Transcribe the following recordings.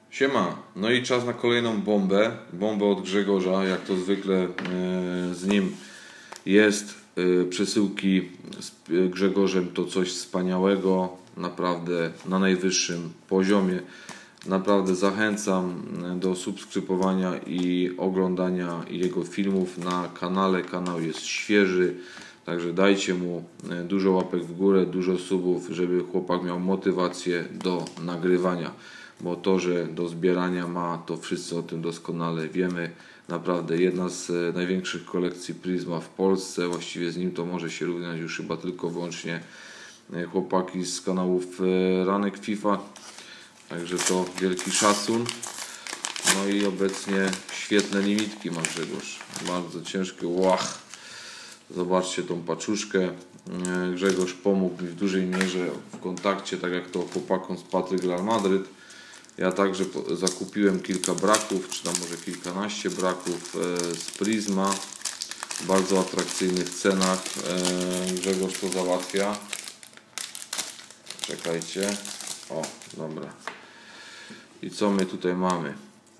Siema, no i czas na kolejną bombę. Bombę od Grzegorza, jak to zwykle z nim jest. Przesyłki z Grzegorzem to coś wspaniałego, naprawdę na najwyższym poziomie. Naprawdę zachęcam do subskrybowania i oglądania jego filmów na kanale. Kanał jest świeży, także dajcie mu dużo łapek w górę, dużo subów, żeby chłopak miał motywację do nagrywania. Bo to, że do zbierania ma, to wszyscy o tym doskonale wiemy. Naprawdę jedna z największych kolekcji Prisma w Polsce. Właściwie z nim to może się równać już chyba tylko wyłącznie chłopaki z kanałów Ranek FIFA. Także to wielki szacun. No i obecnie świetne limitki ma Grzegorz. Bardzo ciężkie. Łach! Zobaczcie tą paczuszkę. Grzegorz pomógł mi w dużej mierze w kontakcie, tak jak to chłopakom z Patryk Real Madryt. Ja także zakupiłem kilka braków, czy tam może kilkanaście braków z Prisma w bardzo atrakcyjnych cenach. Grzegorz to załatwia. Czekajcie. O, dobra. I co my tutaj mamy?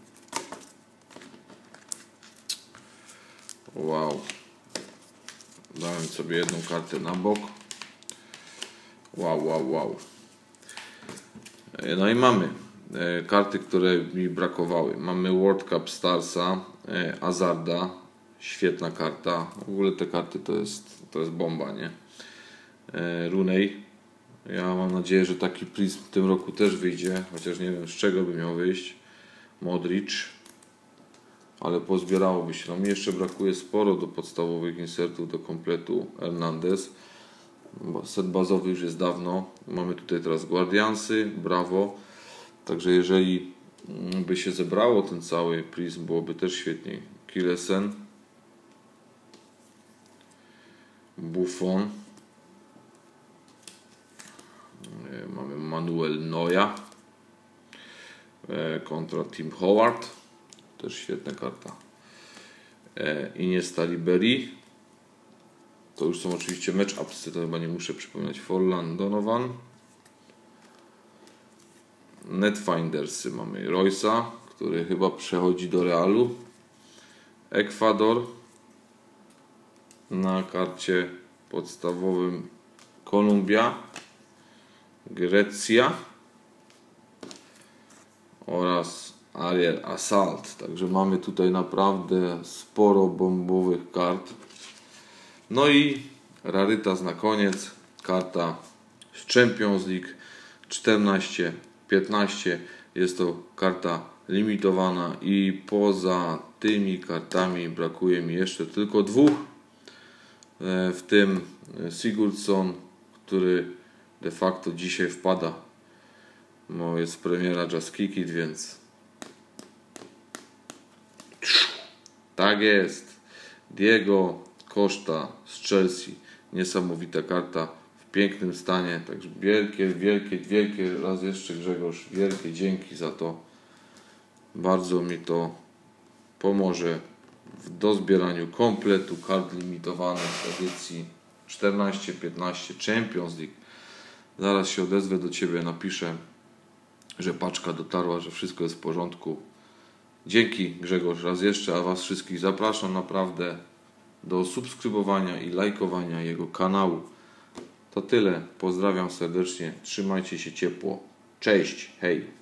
Wow. Dałem sobie jedną kartę na bok. Wow, wow, wow. No i mamy karty, które mi brakowały. Mamy World Cup Starsa, Hazarda, świetna karta. W ogóle te karty to jest bomba, nie? Rooney. Ja mam nadzieję, że taki Prism w tym roku też wyjdzie, chociaż nie wiem z czego by miał wyjść. Modric. Ale pozbierałoby się. No mi jeszcze brakuje sporo do podstawowych insertów, do kompletu. Hernandez. Set bazowy już jest dawno. Mamy tutaj teraz Guardiansy, Bravo. Także jeżeli by się zebrało ten cały Prism, byłoby też świetniej. Kilesen, Buffon, mamy Manuel Neuer kontra Tim Howard, też świetna karta. Iniesta Ribery, to już są oczywiście match-upsy, to chyba nie muszę przypominać. Forlan Donovan. Netfindersy mamy Royce'a, który chyba przechodzi do Realu. Ekwador. Na karcie podstawowym Kolumbia, Grecja oraz Ariel Assault. Także mamy tutaj naprawdę sporo bombowych kart. No i rarytas na koniec. Karta z Champions League 14-15. Jest to karta limitowana i poza tymi kartami brakuje mi jeszcze tylko dwóch. W tym Sigurdsson, który de facto dzisiaj wpada. No, jest premiera Just Kick It, więc tak jest. Diego Costa z Chelsea. Niesamowita karta w pięknym stanie. Także wielkie raz jeszcze Grzegorz, wielkie dzięki za to. Bardzo mi to pomoże w dozbieraniu kompletu kart limitowanych edycji 14-15 Champions League. Zaraz się odezwę do Ciebie, napiszę, że paczka dotarła, że wszystko jest w porządku. Dzięki Grzegorz raz jeszcze, a Was wszystkich zapraszam naprawdę do subskrybowania i lajkowania jego kanału. To tyle. Pozdrawiam serdecznie. Trzymajcie się ciepło. Cześć. Hej.